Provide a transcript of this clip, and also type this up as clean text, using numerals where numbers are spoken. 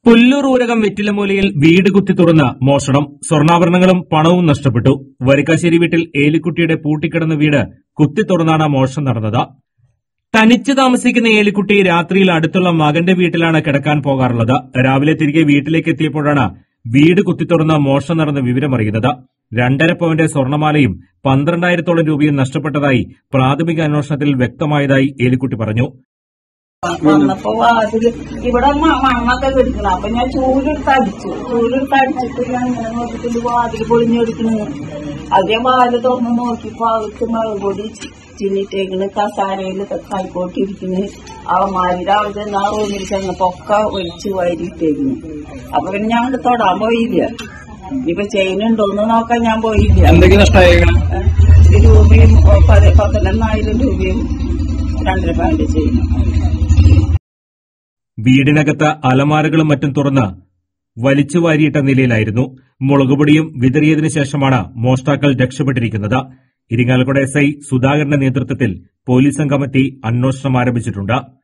പുല്ലൂർ ഊരകം വെറ്റിലമൂലയിൽ വീട് കുത്തി തുറന്ന് മോഷണം. സ്വർണ്ണാഭരണങ്ങളും പണവും നഷ്ടപ്പെട്ടു. വരിക്കാശ്ശേരി വീട്ടിൽ ഏലിക്കുട്ടിയുടെ പൂട്ടിക്കിടന്ന വീട് കുത്തി തുറന്നാണ് മോഷണം നടന്നത്. തനിച്ച് താമസിക്കുന്ന ഏലിക്കുട്ടി രാത്രിയിൽ അടുത്തുള്ള മകന്റെ വീട്ടിലാണ് കിടക്കാൻ പോകാറുള്ളത്. രാവിലെ തിരികെ വീട്ടിലേക്ക് എത്തിയപ്പോഴാണ് വീട് കുത്തിത്തുറന്ന് മോഷണം നടന്ന വിവരമറിയുന്നത്. 2.5 പവന്റെ സ്വർണ്ണമാലയും 12,000-ഓളം രൂപയും നഷ്ടപ്പെട്ടതായി പ്രാഥമിക അന്വേഷണത്തിൽ വ്യക്തമായതായി ഏലിക്കുട്ടി പറഞ്ഞു. വന്നപ്പോ വാതില് ഇവിടെ മണ്ണൊക്കെ കെടുക്കണം. അപ്പൊ ഞാൻ ചൂലെടുത്തടിച്ചിട്ട് ഞാൻ ഇങ്ങനെ നോക്കിയിട്ട് വാതിൽ പൊളിഞ്ഞെടുക്കണു. അതേ വാല് തുറന്ന് നോക്കിയപ്പോ അവർക്ക് മുളകുപൊടി ചിന്നിട്ടേക്കണ്, കസാരയില് കൈക്കോട്ടിരിക്കണ്. അവന്മാരുടെ അവിടെ ആ റൂമിൽ ചെന്നപ്പോ ഒക്കെ ഒലിച്ച് വാരിയിട്ടേക്കണ്. അപ്പൊ പിന്നെ ഞാൻ ഇവിടെ തൊടാൻ പോയില്ല. ഇനിയിപ്പൊ ചെയിനുണ്ടോന്ന് നോക്കാൻ ഞാൻ പോയില്ല. രൂപയും 11,000 രൂപയും 2.5 പവന്റെ ചെയിനും. വീടിനകത്ത് അലമാരകളും മറ്റും തുറന്ന് വലിച്ചു വാരിയിട്ട നിലയിലായിരുന്നു. മുളകുപൊടിയും വിതറിയതിനു ശേഷമാണ് മോഷ്ടാക്കൾ രക്ഷപ്പെട്ടിരിക്കുന്നത്. ഇരിങ്ങാലക്കുട SI സുധാകരന്റെ നേതൃത്വത്തിൽ പോലീസ് സംഘമെത്തി അന്വേഷണം ആരംഭിച്ചിട്ടുണ്ട്.